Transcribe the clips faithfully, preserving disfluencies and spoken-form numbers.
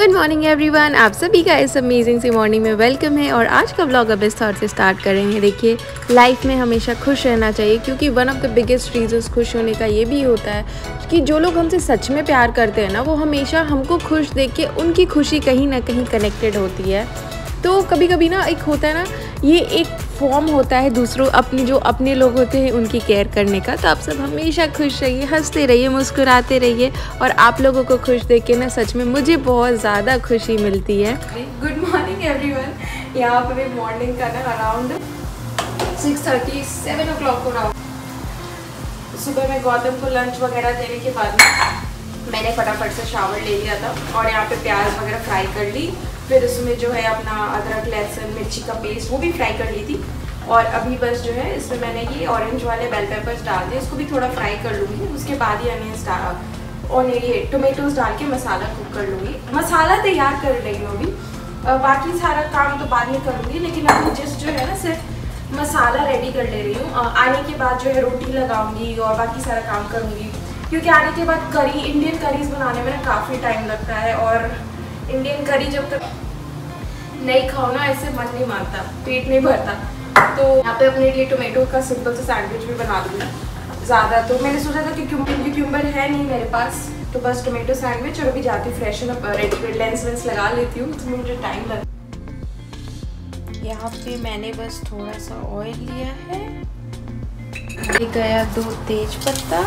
Good morning everyone, आप सभी का इस अमेजिंग सी मॉर्निंग में वेलकम है। और आज का व्लॉग अब इस थॉट से स्टार्ट कर रहे हैं। देखिए, लाइफ में हमेशा खुश रहना चाहिए, क्योंकि one of the biggest reasons खुश होने का ये भी होता है कि जो लोग हमसे सच में प्यार करते हैं ना, वो हमेशा हमको खुश देख के उनकी खुशी कहीं ना कहीं कनेक्टेड होती है। तो कभी कभी ना एक होता है ना, ये एक फॉर्म होता है दूसरों अपने जो अपने लोग होते हैं उनकी केयर करने का। तो आप सब हमेशा खुश रहिए, हंसते रहिए, मुस्कुराते रहिए। और आप लोगों को खुश देख के ना सच में मुझे बहुत ज़्यादा खुशी मिलती है। Good morning everyone. यहाँ पे मॉर्निंग का ना around six thirty seven o'clock हो रहा। सुबह में गौतम को लंच वगैरह देने के बाद मैंने फटाफट से शावर ले लिया था और यहाँ पे प्याज वगैरह फ्राई कर ली। फिर उसमें जो है अपना अदरक लहसुन मिर्ची का पेस्ट वो भी फ्राई कर ली थी। और अभी बस जो है इसमें मैंने ये ऑरेंज वाले बेल पेपर्स डाल दिए, इसको भी थोड़ा फ्राई कर लूँगी। उसके बाद ही अनियंस डाल और ये टोमेटोज डाल के मसाला कुक कर लूँगी। मसाला तैयार कर रही हूँ अभी, बाकी सारा काम तो बाद में करूँगी, लेकिन अभी जस्ट जो है ना सिर्फ मसाला रेडी कर ले रही हूँ। आने के बाद जो है रोटी लगाऊँगी और बाकी सारा काम करूँगी, क्योंकि आने के बाद करी इंडियन करीज बनाने में ना काफ़ी टाइम लगता है। और इंडियन करी जब तक नहीं खाओ ना, ऐसे मन नहीं मानता, पेट नहीं भरता। तो यहाँ पे अपने लिए टोमेटो का सिंपल सा सैंडविच भी बना दूँगी। ज़्यादा तो मैंने सोचा था कि क्यूम्बर है नहीं मेरे पास, तो बस टोमेटो सैंडविच। और अभी जाती हूँ फ्रेशन अप, रेडी लेंस वेंस लगा लेती हूँ, तो मुझे टाइम लग। यहाँ पे मैंने बस थोड़ा सा ऑयल लिया है, ये गया दो तेज पत्ता,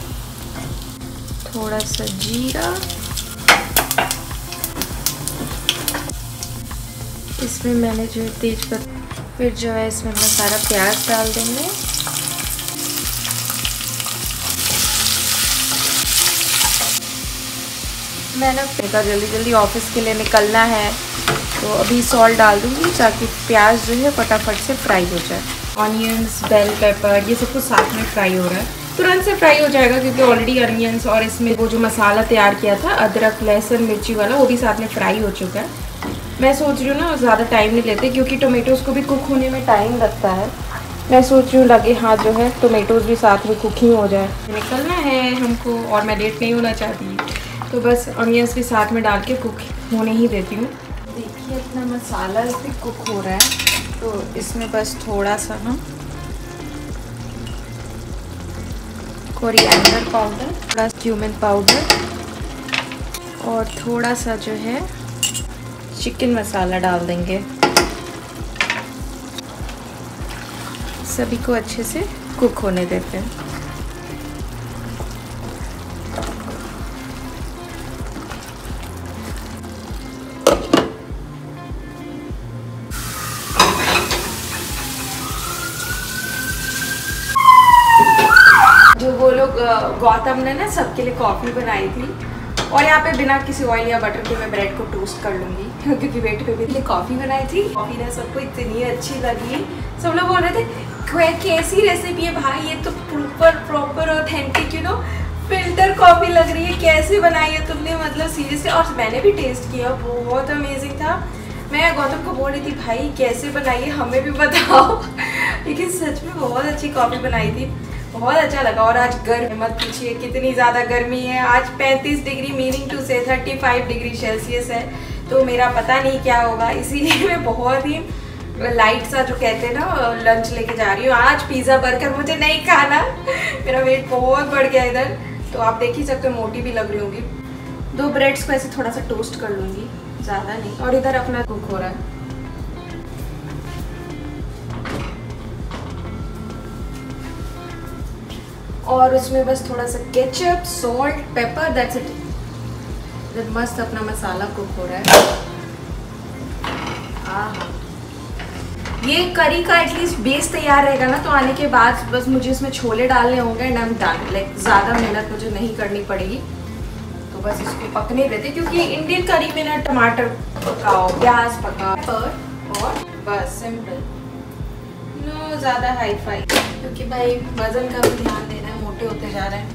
थोड़ा सा जीरा, इसमें मैंने जो है तेज पत्ता, फिर जो है इसमें मैं सारा प्याज डाल देंगे। मैं ना बेटा जल्दी जल्दी ऑफिस के लिए निकलना है, तो अभी सॉल्ट डाल दूँगी ताकि प्याज जो है फटाफट से फ्राई हो जाए। ऑनियंस, बेल पेपर, ये सब कुछ साथ में फ्राई हो रहा है, तुरंत से फ्राई हो जाएगा, क्योंकि ऑलरेडी अनियंस और इसमें वो जो मसाला तैयार किया था अदरक लहसुन मिर्ची वाला, वो भी साथ में फ्राई हो चुका है। मैं सोच रही हूँ ना ज़्यादा टाइम नहीं लेते, क्योंकि टोमेटोज़ को भी कुक होने में टाइम लगता है। मैं सोच रही हूँ लगे हाथ जो है टोमेटोज़ भी साथ में कुकिंग हो जाए। निकलना है हमको और मैं लेट नहीं होना चाहती, तो बस ऑनियंस भी साथ में डाल के कुक होने ही देती हूँ। देखिए अपना मसाला भी कुक हो रहा है, तो इसमें बस थोड़ा सा हम कोरिएंडर पाउडर, थोड़ा क्यूमिन पाउडर और थोड़ा सा जो है चिकन मसाला डाल देंगे। सभी को अच्छे से कुक होने देते हैं। जो वो लोग गौतम ने ना सबके लिए कॉफ़ी बनाई थी, और यहाँ पे बिना किसी ऑयल या बटर के मैं ब्रेड को टोस्ट कर लूँगी, क्योंकि वेट पे भी कॉफ़ी बनाई थी। कॉफ़ी ना सबको इतनी अच्छी लगी, सब लोग बोल रहे थे कैसी रेसिपी है भाई, ये तो proper proper authentic you know filter coffee लग रही है, कैसे बनाई है तुमने, मतलब सीरियसली। और मैंने भी टेस्ट किया, बहुत अमेजिंग था। मैं गौतम को बोल रही थी भाई कैसे बनाई है, हमें भी बताओ। लेकिन सच में बहुत अच्छी कॉफ़ी बनाई थी, बहुत अच्छा लगा। और आज गर्मी मत पूछिए कितनी ज़्यादा गर्मी है। आज पैंतीस डिग्री मीनिंग टू से पैंतीस डिग्री सेल्सियस है, तो मेरा पता नहीं क्या होगा, इसीलिए मैं बहुत ही लाइट सा जो कहते हैं ना लंच लेके जा रही हूँ। आज पिज़्ज़ा बर्गर मुझे नहीं खाना, मेरा वेट बहुत बढ़ गया इधर, तो आप देख ही सकते हो मोटी भी लग रही होगी। दो ब्रेड्स को ऐसे थोड़ा सा टोस्ट कर लूँगी, ज़्यादा नहीं। और इधर अपना कुक हो रहा है। और उसमें बस थोड़ा सा ketchup, salt, pepper, that's it. मस्त अपना मसाला कुक हो रहा है। आहा, ये करी का एटलीस्ट बेस तैयार रहेगा ना, तो आने के बाद बस मुझे इसमें छोले डालने होंगे and I am done. Like ज़्यादा मेहनत मुझे नहीं करनी पड़ेगी, तो बस इसको पकने देते, क्योंकि इंडियन करी में ना टमाटर पकाओ, प्याज पकाओ और बस सिंपल, नो ज़्यादा हाई फाई, क्योंकि भाई वजन का भी ध्यान देना है, मोटे होते जा रहे हैं।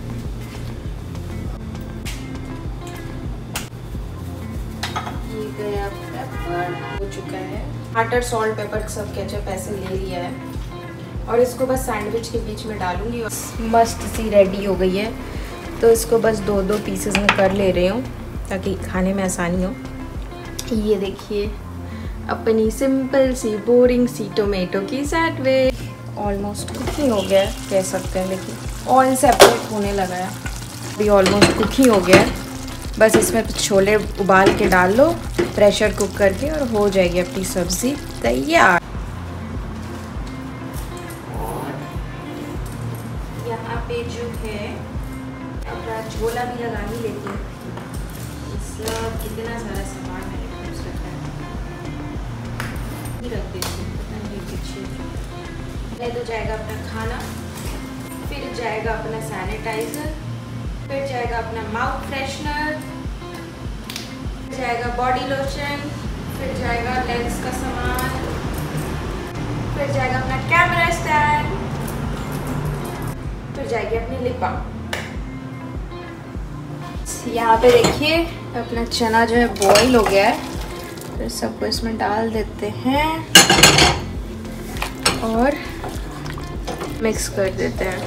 ये गया पेपर हो चुका है, टमाटर सॉल्ट पेपर सब केचप ऐसे ले लिया है, और इसको बस सैंडविच के बीच में डालूंगी और मस्त सी रेडी हो गई है। तो इसको बस दो दो पीसेस में कर ले रही हूँ ताकि खाने में आसानी हो। ये देखिए अपनी सिंपल सी बोरिंग सी टोमेटो की सैंडविच ऑलमोस्ट कुकिंग हो गया है कह सकते हैं, लेकिन ऑयल सेपरेट होने लगा है। अभी ऑलमोस्ट कुकिंग हो गया है, बस इसमें छोले उबाल के डाल लो प्रेशर कुक करके और हो जाएगी अपनी सब्ज़ी तैयार। यहाँ पे जो है अपना छोला भी लगा ही लेती हूँ। सब कितना सारा सामान मैंने खुद रखा है, रख देती हूँ पता नहीं पीछे। पहले तो जाएगा अपना खाना, फिर जाएगा अपना सैनिटाइज़र, फिर जाएगा अपना माउथ फ्रेशनर, फिर जाएगा बॉडी लोशन, फिर जाएगा लेंस का सामान, फिर जाएगा अपना कैमरा स्टैंड, फिर जाएगी अपनी लिप बाम। यहाँ पे देखिए अपना चना जो है बॉईल हो गया है, फिर सबको इसमें डाल देते हैं और मिक्स कर देते हैं।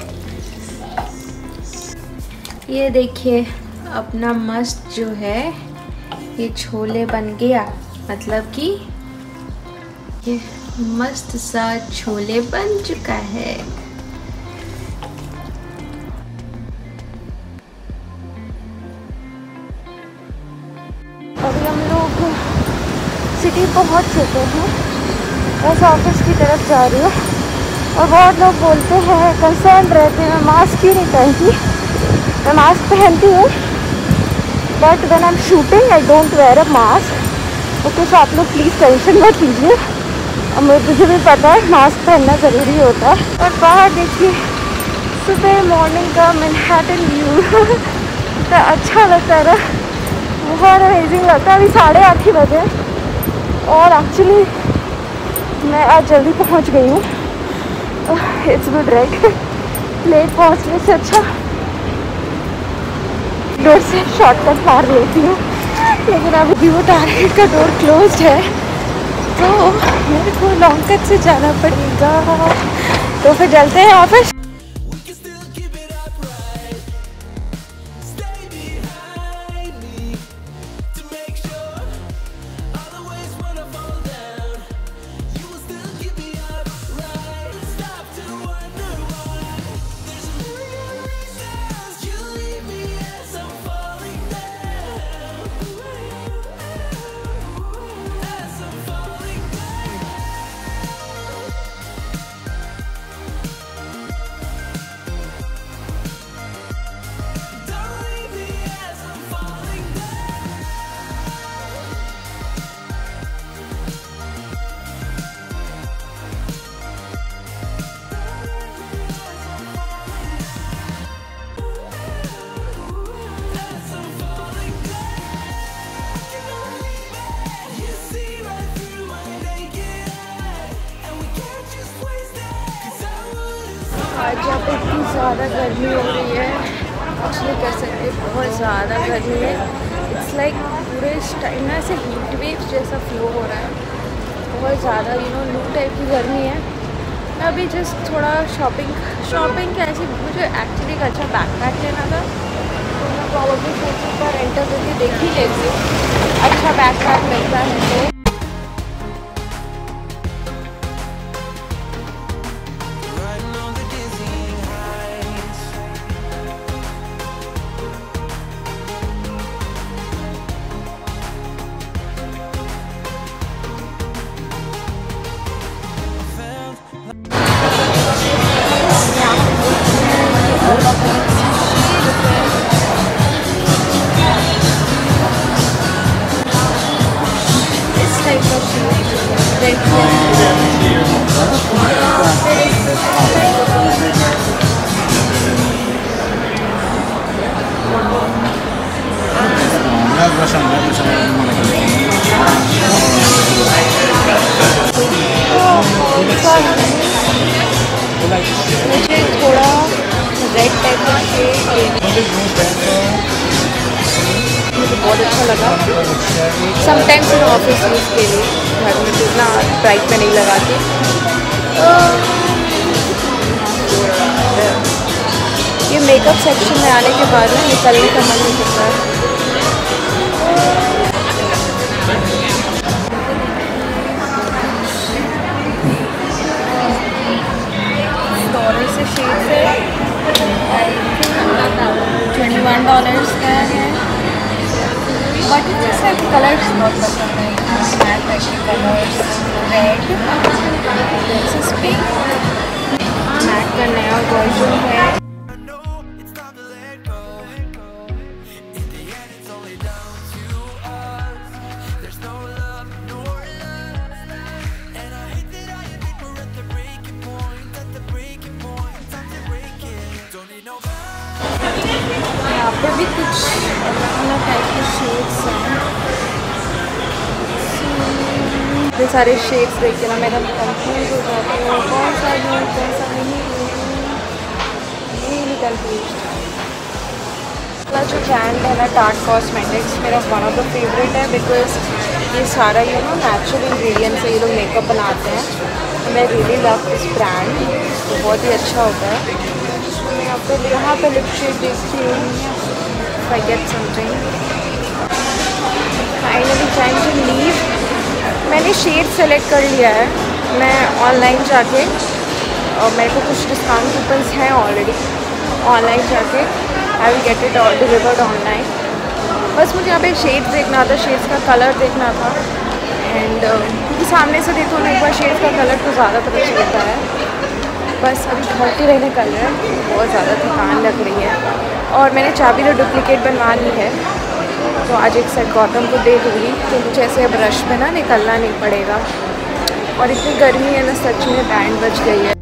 ये देखिए अपना मस्त जो है ये छोले बन गया, मतलब कि ये मस्त सा छोले बन चुका है। अभी हम लोग सिटी पहुंच चुके हैं, बस ऑफिस की तरफ जा रही हूँ और बहुत लोग बोलते हैं, कंसर्न रहते हैं मैं मास्क क्यों नहीं पहनती। मैं मास्क पहनती हूँ but when I am shooting I don't wear a mask. Okay, so आप लोग प्लीज़ टेंशन मत लीजिए, और मुझे भी पता है मास्क पहनना ज़रूरी होता है। और बाहर देखिए सुबह मॉर्निंग का मैनहट्टन व्यू तो अच्छा लगता है ना, बहुत अमेजिंग लगता है। अभी साढ़े आठ ही बजे और एक्चुअली मैं आज जल्दी पहुंच गई हूँ। इट्स गुड राइट, लेट पहुंचने से अच्छा डोर से शॉर्टकट मार लेती हूँ, लेकिन अभी वो टारगेट का डोर क्लोज्ड है तो मेरे को लॉन्ग कट से जाना पड़ेगा। तो फिर चलते हैं ऑफिस। आज यहाँ पे इतनी ज़्यादा गर्मी हो रही है, कुछ नहीं कर सकते, बहुत ज़्यादा गर्मी है। इट्स लाइक पूरे इस टाइम ना ऐसे हीट वेव जैसा फ्लो हो रहा है, बहुत ज़्यादा यू नो लू टाइप की गर्मी है। मैं अभी जस्ट थोड़ा शॉपिंग शॉपिंग कैसे मुझे एक्चुअली एक अच्छा बैकपैक लेना था, तो मैं प्रॉब्लली सोची पर एंटर करके देख ही लेती हूँ अच्छा बैकपैक मिलता है तो। मुझे थोड़ा रेड टाइप का शेड मुझे बहुत अच्छा लगा। समटाइम्स इन ऑफिस यूज़ के लिए, घर में तो इतना ब्राइट में नहीं लगाती। ये मेकअप सेक्शन में आने के बाद में निकलने का मन नहीं करता है। बट मुझे कलर्स बहुत पसंद है, matte matching colours, red, pink, matte का नया वर्जन है। यहाँ पे भी कुछ अलग अलग टाइप के शेड्स हैं। इतने सारे शेड्स देख के ना मैं एकदम कंफ्यूज हो जाती हूँ, कौन सा लूँ कौन सा नहीं लूँ, रियली कंफ्यूज। जो ब्रांड है ना टार्ट कॉस्मेटिक्स, मेरा वन ऑफ द फेवरेट है बिकॉज ये सारा यू नो नेचुरल इंग्रेडिएंट्स से ये लोग मेकअप बनाते हैं। मैं रियली लव दिस ब्रांड, तो बहुत ही अच्छा होता है। यहाँ पे यहाँ पे लिप शेड देखती हूँ, I get something. Finally time to leave. मैंने शेड सेलेक्ट कर लिया है, मैं ऑनलाइन जाके, और मेरे को कुछ डिस्काउंट कूपन्स हैं ऑलरेडी, ऑनलाइन जाके I will get it delivered online. बस मुझे यहाँ पे शेड्स देखना था, शेड्स का कलर देखना था, एंड क्योंकि uh, सामने से देखो ना एक बार शेड्स का कलर तो ज़्यादा पता चलता है। बस अभी घर के रहने कल है, बहुत ज़्यादा थकान लग रही है, और मैंने चाबी तो डुप्लीकेट बनवा ली है, तो आज एक सेट गौतम को दे दूँगी, तो मुझे ऐसे अब रश में ना निकलना नहीं पड़ेगा। और इतनी गर्मी है ना, सच में बैंड बज गई है।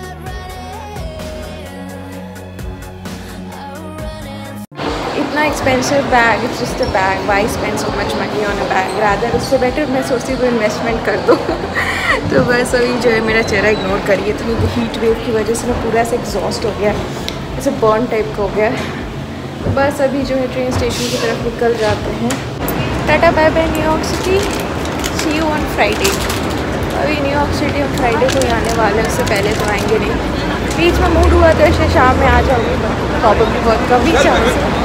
इतना expensive bag, it's just a bag, why spend so much money on a bag, rather उससे बेटर मैं सोचती हूँ इन्वेस्टमेंट कर दो। तो बस अभी जो है मेरा चेहरा इग्नोर करिए, तो मेरी हीट वेव की वजह से ना पूरा ऐसे एग्जॉस्ट हो गया, ऐसे बर्न टाइप का हो गया। तो बस अभी जो है ट्रेन स्टेशन की तरफ निकल जाते हैं। Tata bye bye New York city, see you on Friday. अभी न्यूयॉर्क सिटी ऑन फ्राइडे को ही आने वाले हैं, उससे पहले तो आएंगे नहीं। बीच में मूड हुआ तो ऐसे शाम में आ जाऊँगी, प्रॉब्लम बहुत कम ही चांस है।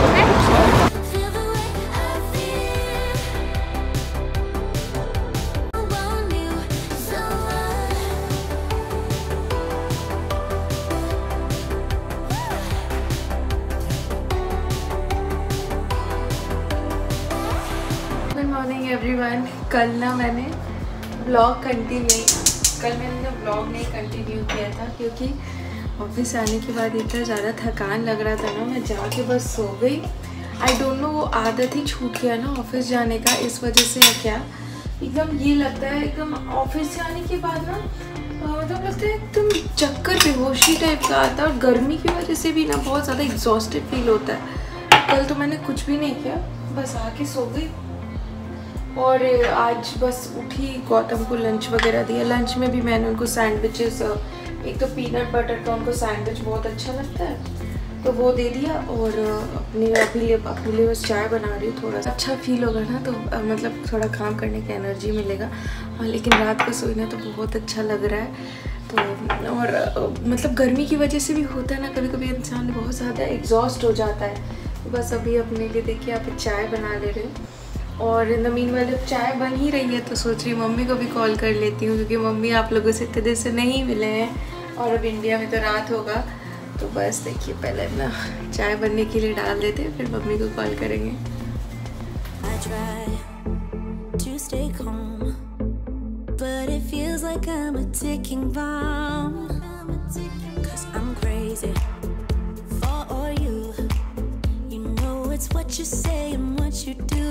एवरीवन, कल ना मैंने ब्लॉग कंटिन्यू कल मैंने ना ब्लॉग नहीं कंटिन्यू किया था, क्योंकि ऑफिस आने के बाद इतना ज़्यादा थकान लग रहा था ना, मैं जाके बस सो गई। आई डोंट नो, वो आदत ही छूट गया ना ऑफिस जाने का, इस वजह से है क्या, एकदम ये लगता है एकदम ऑफिस से आने के बाद ना मतलब लगता है एकदम चक्कर बेहोशी टाइप का आता है, और गर्मी की वजह से भी ना बहुत ज़्यादा एग्जॉस्टेड फील होता है। कल तो मैंने कुछ भी नहीं किया, बस आके सो गई, और आज बस उठी, गौतम को लंच वगैरह दिया। लंच में भी मैंने उनको सैंडविचेस, एक तो पीनट बटर का उनको सैंडविच बहुत अच्छा लगता है, तो वो दे दिया, और अपने अभी लिए अपने लिए बस चाय बना रही हूँ। थोड़ा अच्छा फील होगा ना, तो मतलब थोड़ा काम करने की एनर्जी मिलेगा। हाँ, लेकिन रात को सोना तो बहुत अच्छा लग रहा है। तो और मतलब गर्मी की वजह से भी होता है ना, कभी कभी इंसान बहुत ज़्यादा एग्जॉस्ट हो जाता है। तो बस अभी अपने लिए देखिए आप चाय बना ले रहे हो, और इन द मीन वाले चाय बन ही रही है, तो सोच रही मम्मी को भी कॉल कर लेती हूँ, क्योंकि मम्मी आप लोगों से इतने देर से नहीं मिले हैं, और अब इंडिया में तो रात होगा। तो बस देखिए पहले ना चाय बनने के लिए डाल देते हैं, फिर मम्मी को कॉल करेंगे। What you say and what you do,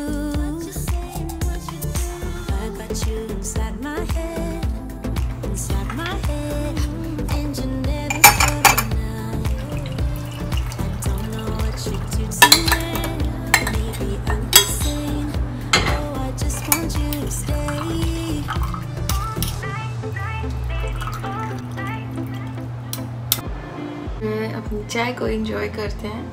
I got you inside my head, inside my head, and you never stop now. I don't know what you do to me, maybe I'm insane, oh I just want you to stay. मैं अपनी चाय को enjoy करते हैं।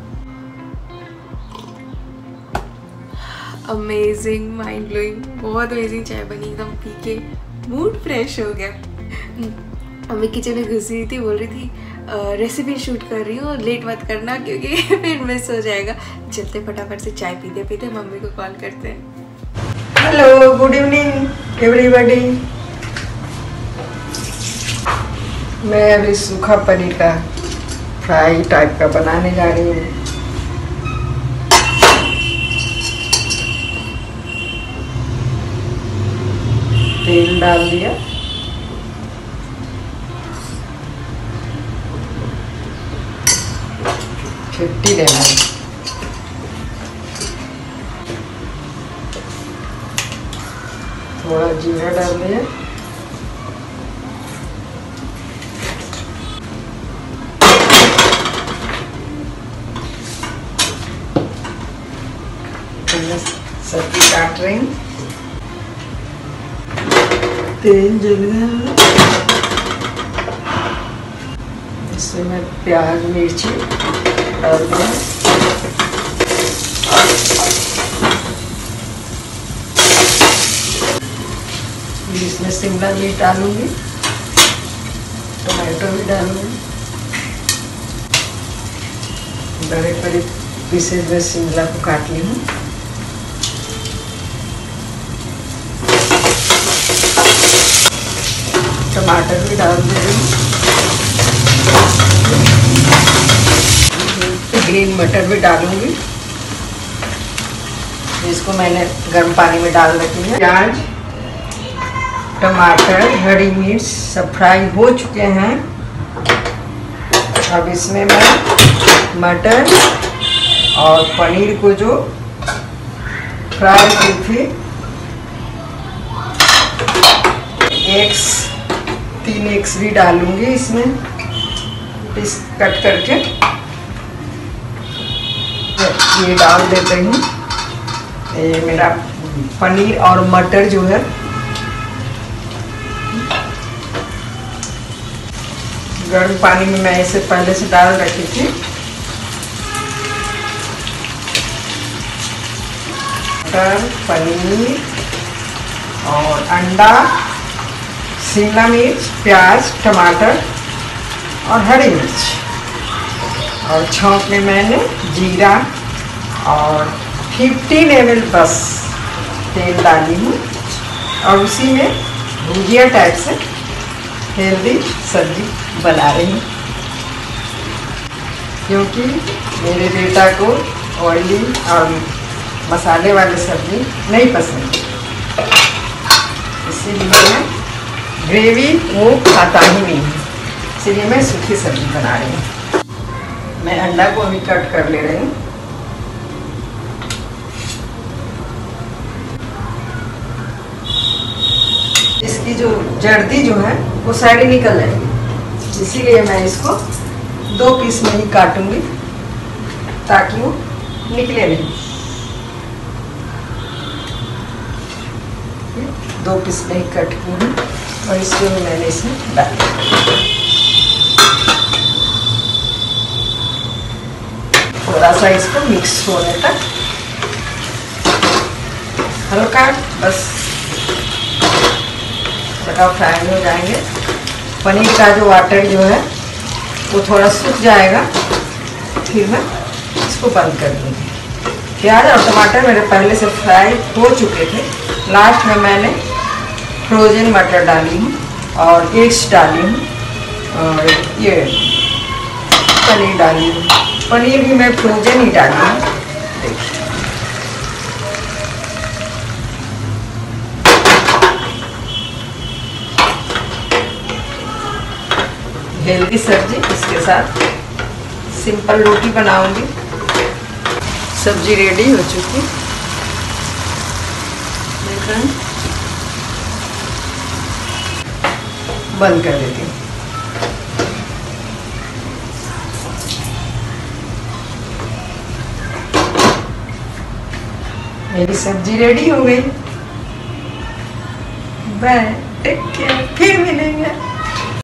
Amazing, mind blowing, बहुत amazing चाय बनी, एकदम पी के मूड फ्रेश हो गया। अम्मी किचन में घुसी हुई थी, बोल रही थी रेसिपी शूट कर रही हूँ, लेट मत करना क्योंकि फिर मिस हो जाएगा। चलते फटाफट से चाय पीते पीते मम्मी को कॉल करते हैं। Hello, good evening everybody. मैं अभी सूखा पनीर का फ्राई टाइप का बनाने जा रही हूँ। लेमन डाल दिया, फिफ्टी लेमन, थोड़ा जीरा डाल दिया, सब्जी काट रही हूँ, तेल जल गया, इसमें मैं प्याज मिर्ची डाल दिया, इसमें शिमला मिर्च डालूंगी, टमाटो भी डालूंगी, बड़े बड़े पीसेज में शिमला को काट ली हूँ, टमाटर भी डाल दे रही हूँ, ग्रीन मटर भी डालूंगी, इसको मैंने गर्म पानी में डाल रखी है। प्याज, टमाटर, हरी मिर्च सब फ्राई हो चुके हैं। अब इसमें मैं मटर और पनीर को जो फ्राई की थी एग्स, तीन एग्स भी डालूंगी इसमें, पीस कट करके ये डाल देते हैं। ये मेरा पनीर और मटर जो है गर्म पानी में मैं इसे पहले से डाल रखी थी। मटर, पनीर और अंडा, शिमला मिर्च, प्याज, टमाटर और हरी मिर्च, और छौंक में मैंने जीरा और फिफ्टीन एम एल बस तेल डाली हूँ, और उसी में भुजिया टाइप से हेल्दी सब्जी बना रही हूँ, क्योंकि मेरे बेटा को ऑयली और मसाले वाली सब्जी नहीं पसंद, इसीलिए मैं ग्रेवी वो खाता ही नहीं है, इसलिए मैं सूखी सब्जी बना रही हूँ। मैं अंडा को अभी कट कर ले रही हूँ। इसकी जो जर्दी जो है वो साइड निकल जाएगी, इसीलिए मैं इसको दो पीस में ही काटूंगी ताकि वो निकले नहीं। दो पीस में ही कट की हूँ और इसको मैंने इसमें डाल दिया। थोड़ा सा इसको मिक्स होने तक हल्का बस लगाओ, फ्राई हो जाएंगे। पनीर का जो वाटर जो है वो थोड़ा सूख जाएगा, फिर मैं इसको बंद कर दूँगी। प्याज और टमाटर मेरे पहले से फ्राई हो चुके थे। लास्ट में मैंने फ्रोजन मटर डाली हूँ और एग्स डाली हूँ और ये पनीर डाली हूँ। पनीर भी मैं फ्रोजन ही डाली हूँ। देखिए हेल्दी सब्जी, इसके साथ सिंपल रोटी बनाऊंगी। सब्जी रेडी हो चुकी, देख रहे हैं। बंद कर देती हूँ। मेरी सब्जी रेडी हो गई। बाय, टेक केयर, फिर मिलेंगे।